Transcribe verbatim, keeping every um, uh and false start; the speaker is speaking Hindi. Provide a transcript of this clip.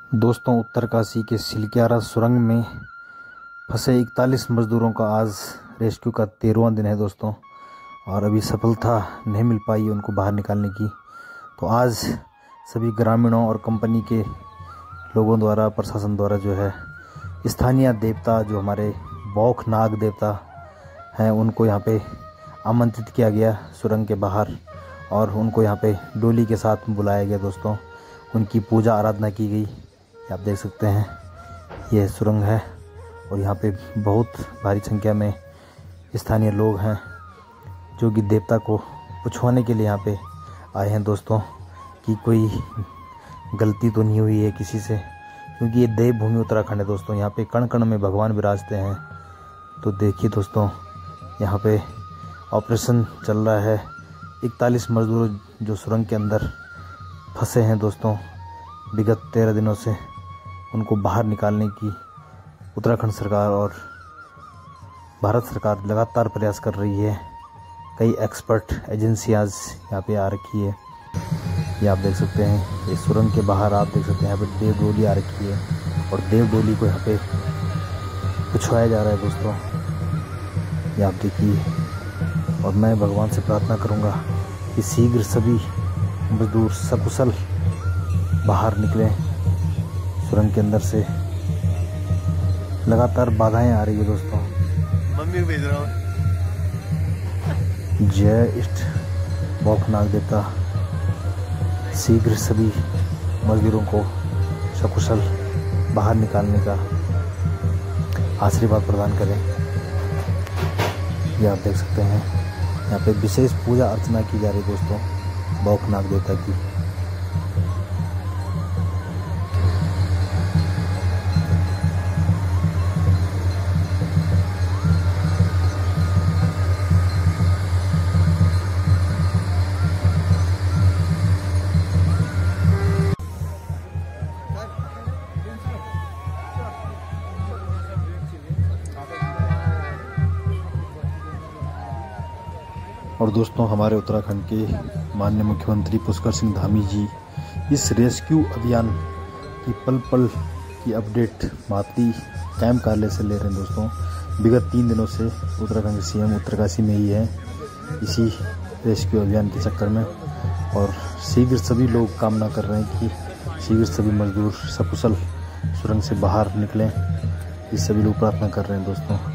दोस्तों, उत्तरकाशी के सिलक्यारा सुरंग में फंसे इकतालीस मजदूरों का आज रेस्क्यू का तेरहवां दिन है दोस्तों, और अभी सफलता नहीं मिल पाई उनको बाहर निकालने की। तो आज सभी ग्रामीणों और कंपनी के लोगों द्वारा, प्रशासन द्वारा जो है स्थानीय देवता जो हमारे बौख नाग देवता हैं उनको यहाँ पे आमंत्रित किया गया सुरंग के बाहर, और उनको यहाँ पे डोली के साथ बुलाया गया दोस्तों। उनकी पूजा आराधना की गई। आप देख सकते हैं यह सुरंग है, और यहाँ पे बहुत भारी संख्या में स्थानीय लोग हैं जो कि देवता को पूछवाने के लिए यहाँ पे आए हैं दोस्तों, कि कोई गलती तो नहीं हुई है किसी से, क्योंकि ये देवभूमि उत्तराखंड है दोस्तों। यहाँ पे कण कण में भगवान विराजते हैं। तो देखिए दोस्तों, यहाँ पे ऑपरेशन चल रहा है। इकतालीस मजदूर जो सुरंग के अंदर फंसे हैं दोस्तों विगत तेरह दिनों से, उनको बाहर निकालने की उत्तराखंड सरकार और भारत सरकार लगातार प्रयास कर रही है। कई एक्सपर्ट एजेंसियाँ यहाँ पे आ रखी है। ये आप देख सकते हैं, इस सुरंग के बाहर आप देख सकते हैं यहाँ पे देव डोली आ रखी है, और देव डोली को यहाँ पे पुछवाया जा रहा है दोस्तों। ये आप देखिए, और मैं भगवान से प्रार्थना करूँगा कि शीघ्र सभी मजदूर सकुशल बाहर निकलें सुरंग के अंदर से। लगातार बाधाएं आ रही है दोस्तों। मम्मी को भेज रहा हूँ। जय इष्ट बौख नाग देवता शीघ्र सभी मजदूरों को सकुशल बाहर निकालने का आशीर्वाद प्रदान करें। ये आप देख सकते हैं यहाँ पे विशेष पूजा अर्चना की जा रही है दोस्तों बौख नाग देवता की। और दोस्तों, हमारे उत्तराखंड के माननीय मुख्यमंत्री पुष्कर सिंह धामी जी इस रेस्क्यू अभियान की पल पल की अपडेट मातली कैंप कार्यालय से ले रहे हैं दोस्तों। विगत तीन दिनों से उत्तराखंड के सीएम उत्तरकाशी में ही है इसी रेस्क्यू अभियान के चक्कर में, और शीघ्र सभी लोग कामना कर रहे हैं कि शीघ्र सभी मजदूर सकुशल सुरंग से बाहर निकलें। ये सभी लोग प्रार्थना कर रहे हैं दोस्तों।